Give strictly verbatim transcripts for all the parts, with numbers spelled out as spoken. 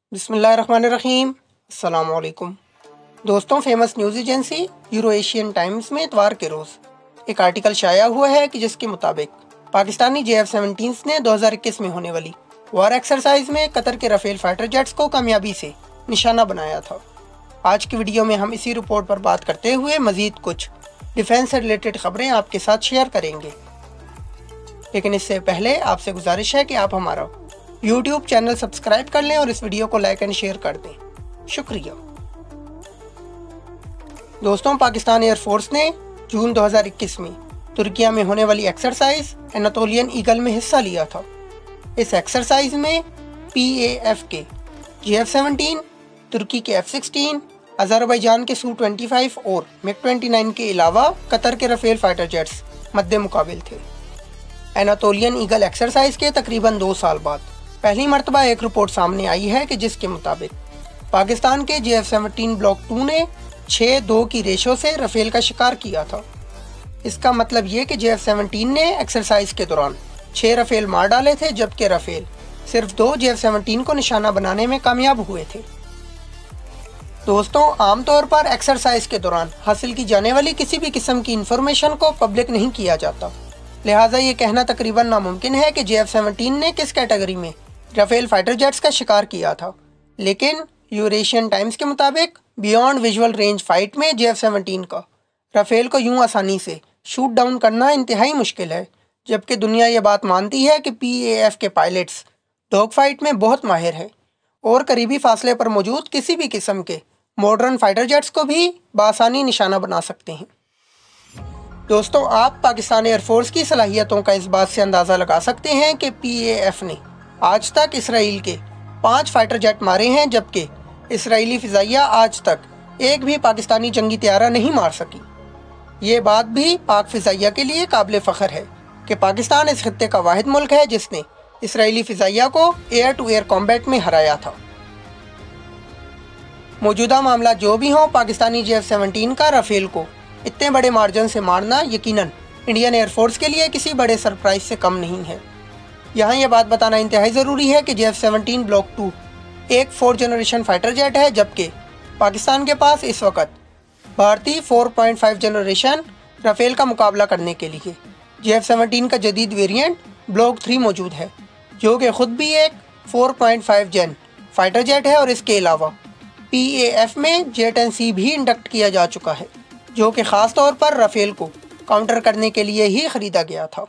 बिस्मिल्लाहिर्रहमानिर्रहीम। अस्सलाम वालेकुम दोस्तों, famous news agency Euro Asian Times में इतवार के रोज़ एक आर्टिकल शाया हुआ है कि जिसके मुताबिक पाकिस्तानी जे एफ सेवनटीन ने दो हज़ार इक्कीस में होने वाली वार एक्सरसाइज में कतर के राफेल फाइटर जेट्स को कामयाबी से निशाना बनाया था। आज की वीडियो में हम इसी रिपोर्ट पर बात करते हुए मज़ीद कुछ डिफेंस से रिलेटेड खबरें आपके साथ शेयर करेंगे, लेकिन इससे पहले आपसे गुजारिश है कि आप हमारा यूट्यूब चैनल सब्सक्राइब कर लें और इस वीडियो को लाइक एंड शेयर कर दें। शुक्रिया। दोस्तों, पाकिस्तान एयरफोर्स ने जून दो हज़ार इक्कीस में तुर्किया में होने वाली एक्सरसाइज एनातोलियन ईगल में हिस्सा लिया था। इस एक्सरसाइज में पी ए एफ के जे एफ सेवनटीन, तुर्की के एफ सिक्सटीन, अजरबैजान के सू ट्वेंटी फाइव और मिग ट्वेंटी नाइन के अलावा कतर के राफेल फाइटर जेट्स मद्दे मुकाबिल थे। एनातोलियन ईगल एक्सरसाइज के तकरीबन दो साल बाद पहली मरतबा एक रिपोर्ट सामने आई है कि जिसके मुताबिक पाकिस्तान के J F seventeen block two ने छः दो की रेशो से राफेल का शिकार किया था। इसका मतलब ये कि जे एफ सेवनटीन ने एक्सरसाइज के दौरान छः राफेल मार डाले थे, जबकि राफेल सिर्फ दो जे एफ सेवनटीन को निशाना बनाने में कामयाब हुए थे। दोस्तों, आमतौर पर एक्सरसाइज के दौरान हासिल की जाने वाली किसी भी किस्म की इंफॉर्मेशन को पब्लिक नहीं किया जाता, लिहाजा ये कहना तकरीबन नामुमकिन है कि जे एफ सेवनटीन ने किस कैटेगरी में राफेल फाइटर जेट्स का शिकार किया था। लेकिन यूरेशियन टाइम्स के मुताबिक बियॉन्ड विजुअल रेंज फाइट में जे एफ सेवनटीन का राफेल को यूं आसानी से शूट डाउन करना इंतहाई मुश्किल है, जबकि दुनिया ये बात मानती है कि पी ए एफ के पायलट्स डॉग फाइट में बहुत माहिर हैं और करीबी फासले पर मौजूद किसी भी किस्म के मॉडर्न फाइटर जेट्स को भी बआसानी निशाना बना सकते हैं। दोस्तों, आप पाकिस्तान एयरफोर्स की सलाहियतों का इस बात से अंदाज़ा लगा सकते हैं कि पी ए एफ ने आज तक इसराइल के पाँच फाइटर जेट मारे हैं, जबकि इसराइली फ़िज़ाइया आज तक एक भी पाकिस्तानी जंगी तैयारा नहीं मार सकी। ये बात भी पाक फ़िज़ाइया के लिए काबिल फ़ख्र है कि पाकिस्तान इस खित्ते का वाहिद मुल्क है जिसने इसराइली फ़िज़ाइया को एयर टू एयर कॉम्बैट में हराया था। मौजूदा मामला जो भी हो, पाकिस्तानी जे एफ सेवनटीन का राफेल को इतने बड़े मार्जिन से मारना यकीनन इंडियन एयरफोर्स के लिए किसी बड़े सरप्राइज से कम नहीं है। यहाँ यह बात बताना इंतहाई ज़रूरी है कि J F seventeen block two एक फोर्थ जनरेशन फाइटर जेट है, जबकि पाकिस्तान के पास इस वक्त भारतीय four point five generation Rafale का मुकाबला करने के लिए जे एफ सेवनटीन का जदीद वेरिएंट ब्लॉक थ्री मौजूद है, जो कि ख़ुद भी एक four point five gen fighter jet है। और इसके अलावा पी ए एफ में जे टेन सी भी इंडक्ट किया जा चुका है, जो कि ख़ास तौर पर राफेल को काउंटर करने के लिए ही ख़रीदा गया था।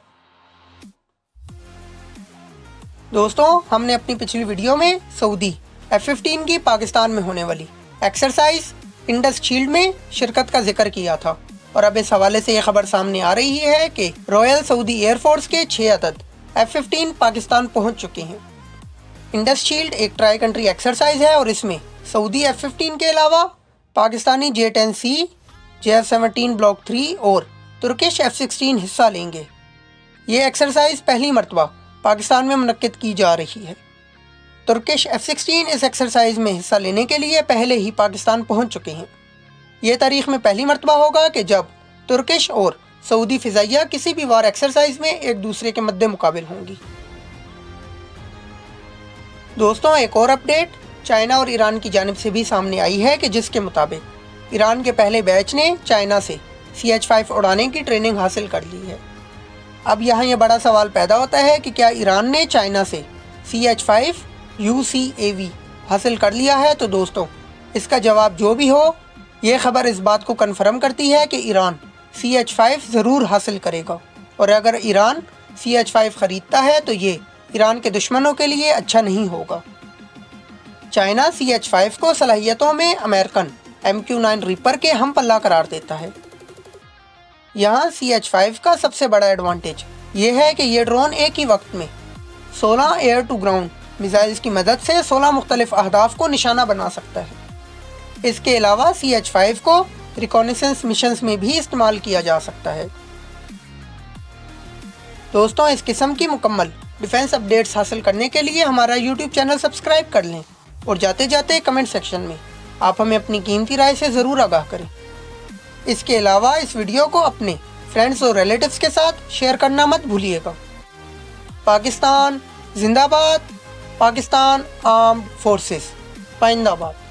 दोस्तों, हमने अपनी पिछली वीडियो में सऊदी एफ फिफ्टीन की पाकिस्तान में होने वाली एक्सरसाइज इंडस शील्ड में शिरकत का जिक्र किया था, और अब इस हवाले से ये खबर सामने आ रही है कि रॉयल सऊदी एयरफोर्स के छः अदद एफ फिफ्टीन पाकिस्तान पहुंच चुके हैं। इंडस शील्ड एक ट्राई कंट्री एक्सरसाइज है और इसमें सऊदी एफ फिफ्टीन के अलावा Pakistani J ten C, J F seventeen block three और तुर्किश एफ सिक्सटीन हिस्सा लेंगे। ये एक्सरसाइज पहली मरतबा पाकिस्तान में मुनक्किद की जा रही है। तुर्किश एफ सिक्सटीन इस एक्सरसाइज में हिस्सा लेने के लिए पहले ही पाकिस्तान पहुंच चुके हैं। ये तारीख में पहली मरतबा होगा कि जब तुर्किश और सऊदी फ़िज़ाइया किसी भी वार एक्सरसाइज में एक दूसरे के मद्दे मुकाबिल होंगी। दोस्तों, एक और अपडेट चाइना और ईरान की जानिब से भी सामने आई है कि जिसके मुताबिक ईरान के पहले बैच ने चाइना से सी एच फाइव उड़ाने की ट्रेनिंग हासिल कर ली है। अब यहाँ यह बड़ा सवाल पैदा होता है कि क्या ईरान ने चाइना से C H five U C A V हासिल कर लिया है। तो दोस्तों, इसका जवाब जो भी हो, ये खबर इस बात को कन्फर्म करती है कि ईरान सी एच फाइव ज़रूर हासिल करेगा, और अगर ईरान सी एच फाइव ख़रीदता है तो ये ईरान के दुश्मनों के लिए अच्छा नहीं होगा। चाइना सी एच फाइव को सलाहियतों में American M Q nine Reaper के हम पल्ला करार देता है। यहाँ सी एच फाइव का सबसे बड़ा एडवांटेज ये है कि ये ड्रोन एक ही वक्त में सोलह एयर टू ग्राउंड मिसाइल्स की मदद से सोलह मुख्तलिफ अहदाफ को निशाना बना सकता है। इसके अलावा सी एच फाइव को रिकॉनेसेंस मिशंस में भी इस्तेमाल किया जा सकता है। दोस्तों, इस किस्म की मुकम्मल डिफेंस अपडेट्स हासिल करने के लिए हमारा यूट्यूब चैनल सब्सक्राइब कर लें, और जाते जाते कमेंट सेक्शन में आप हमें अपनी कीमती राय से ज़रूर आगाह करें। इसके अलावा इस वीडियो को अपने फ्रेंड्स और रिलेटिव्स के साथ शेयर करना मत भूलिएगा। पाकिस्तान जिंदाबाद, पाकिस्तान आर्म्ड फोर्सेस। पाइंदाबाद।